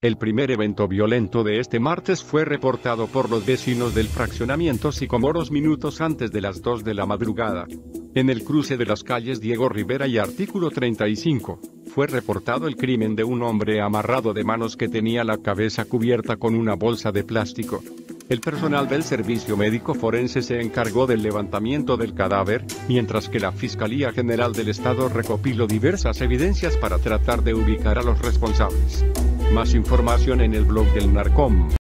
El primer evento violento de este martes fue reportado por los vecinos del fraccionamiento Sicomoros minutos antes de las 2 de la madrugada. En el cruce de las calles Diego Rivera y Artículo 35, fue reportado el crimen de un hombre amarrado de manos que tenía la cabeza cubierta con una bolsa de plástico. El personal del Servicio Médico Forense se encargó del levantamiento del cadáver, mientras que la Fiscalía General del Estado recopiló diversas evidencias para tratar de ubicar a los responsables. Más información en el blog del Narcom.